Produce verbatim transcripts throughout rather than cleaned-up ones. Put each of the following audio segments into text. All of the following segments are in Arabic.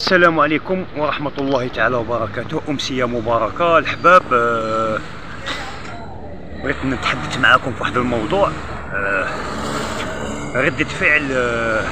السلام عليكم ورحمة الله تعالى وبركاته. أمسية مباركة الأحباب. أه بغيت نتحدث معكم في واحد الموضوع. أه ردة فعل أه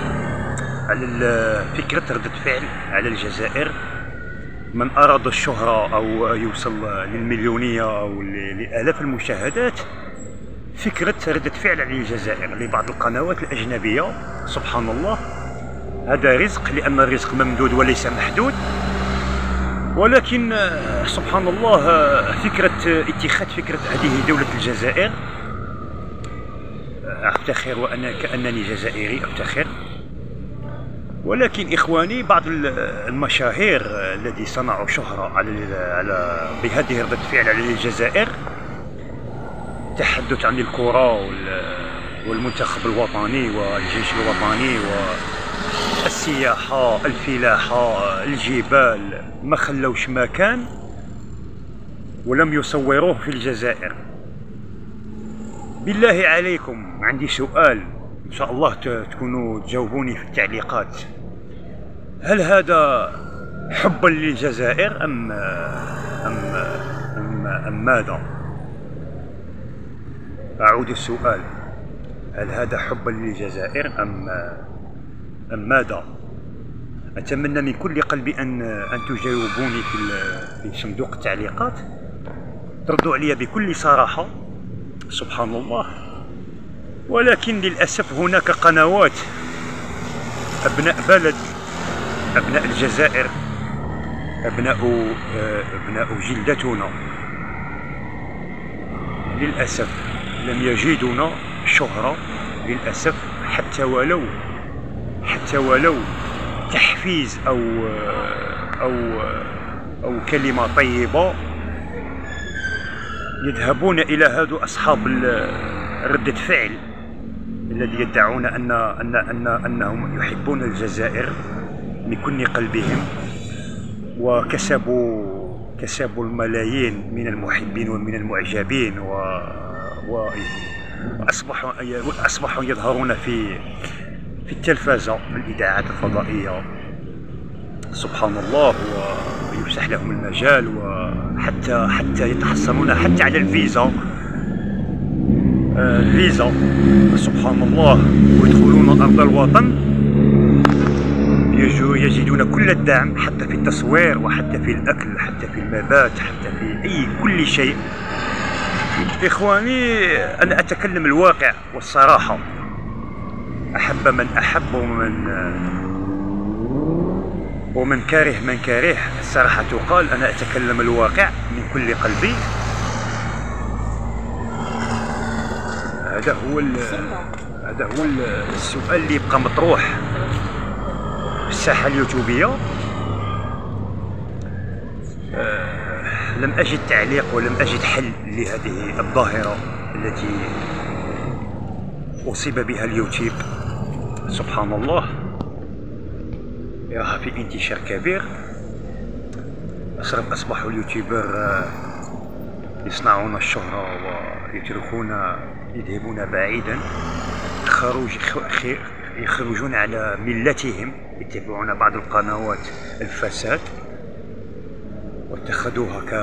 على فكرة ردة فعل على الجزائر. من أراد الشهرة أو يوصل للمليونية أو لآلاف المشاهدات، فكرة ردة فعل على الجزائر لبعض القنوات الأجنبية. سبحان الله، هذا رزق، لأن الرزق ممدود وليس محدود. ولكن سبحان الله، فكرة اتخاذ فكرة هذه دولة الجزائر، أفتخر وأنا كأنني جزائري أفتخر. ولكن إخواني، بعض المشاهير الذي صنعوا شهرة على على بهذه ردة فعل على الجزائر، تحدث عن الكرة والمنتخب الوطني والجيش الوطني والسياحة، الفلاحة، الجبال، ما خلوش مكان ولم يصوروه في الجزائر. بالله عليكم عندي سؤال، إن شاء الله تكونوا تجاوبوني في التعليقات. هل هذا حبا للجزائر أم أم أم, أم ماذا؟ أعود السؤال، هل هذا حبا للجزائر أم أم ماذا؟ أتمنى من كل قلبي أن أن تجاوبوني في في صندوق التعليقات، تردوا علي بكل صراحة. سبحان الله. ولكن للأسف هناك قنوات، أبناء بلد، أبناء الجزائر، أبناء أبناء جلدتنا، للأسف لم يجدون شهرة، للأسف، حتى ولو حتى ولو تحفيز أو أو أو كلمة طيبة. يذهبون إلى هذو أصحاب ردة فعل الذي يدعون أن أن أن أنهم يحبون الجزائر من كل قلبهم، وكسبوا كسبوا الملايين من المحبين ومن المعجبين، و, و وأصبحوا أصبحوا يظهرون في في التلفزة، في الإذاعات الفضائية. سبحان الله. ويفسح لهم المجال، وحتى حتى يتحصلون حتى على الفيزا الفيزا سبحان الله، ويدخلون أرض الوطن يجدون كل الدعم، حتى في التصوير وحتى في الأكل، حتى في المبات، حتى في أي كل شيء. إخواني، أنا أتكلم الواقع والصراحة. أحب من أحب ومن ومن كاره من كاره. الصراحة تقال، أنا أتكلم الواقع من كل قلبي. هذا هو هذا هو السؤال اللي يبقى مطروح في الساحة اليوتيوبية. أه لم أجد تعليق ولم أجد حل لهذه الظاهرة التي أصيب بها اليوتيوب. سبحان الله، يراها في انتشار كبير. أصبحوا اليوتيوبر يصنعون الشهرة ويتركون، يذهبون بعيدا، خروج يخرجون على ملتهم، يتبعون بعض القنوات الفساد، واتخذوها ك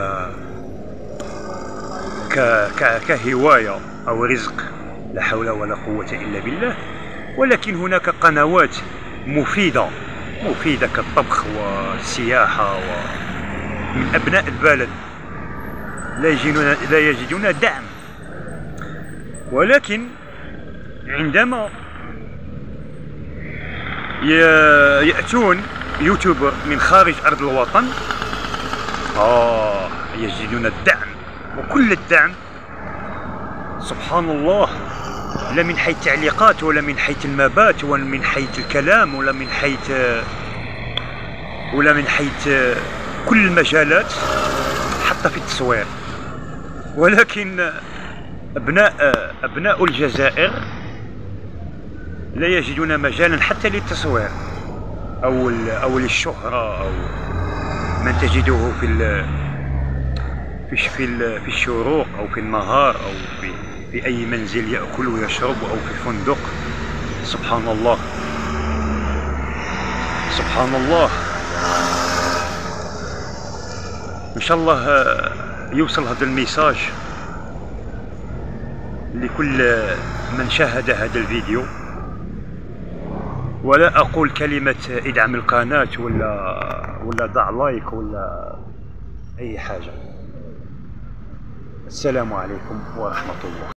ك ك كهواية أو رزق، لا حول ولا قوة إلا بالله. ولكن هناك قنوات مفيدة مفيدة كالطبخ والسياحة، ومن أبناء البلد لا يجدون لا يجدون دعم. ولكن عندما يأتون يوتيوبر من خارج أرض الوطن، آه يجدون الدعم وكل الدعم. سبحان الله، لا من حيث تعليقات، ولا من حيث المبات، ولا من حيث الكلام، ولا من حيث ولا من حيث كل المجالات، حتى في التصوير. ولكن أبناء أبناء الجزائر لا يجدون مجالا حتى للتصوير أو أو للشهرة، أو من تجده في في في الشروق أو في النهار، أو في في أي منزل يأكل ويشرب، أو في فندق. سبحان الله، سبحان الله. ان شاء الله يوصل هذا الميساج لكل من شاهد هذا الفيديو، ولا اقول كلمة ادعم القناة ولا ولا ضع لايك ولا اي حاجة. السلام عليكم ورحمة الله.